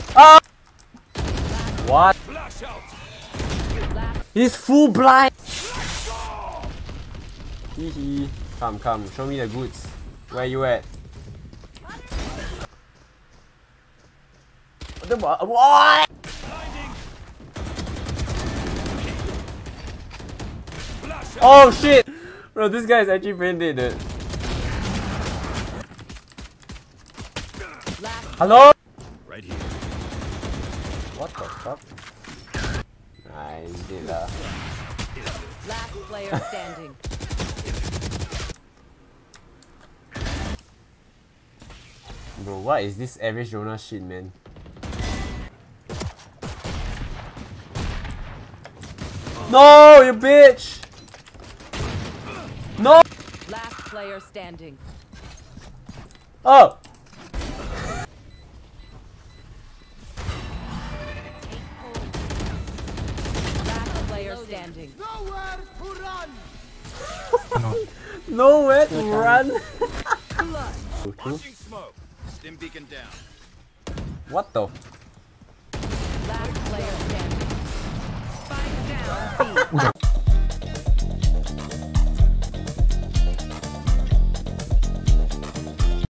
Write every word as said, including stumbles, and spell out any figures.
Oh! What? He's full blind! Hee hee. Come, come, show me the goods. Where you at? What? Oh shit! Bro, this guy is actually brain dead, dude. Hello? Right here. What the fuck? Nice, did that. Last player standing. Bro, what is this average Jonah shit, man? No, you bitch! No! Last player standing. Oh! Last player standing. Nowhere to run. No. Nowhere to run. Launching smoke. Stim beacon down. What the? Last player standing. Spike down. B.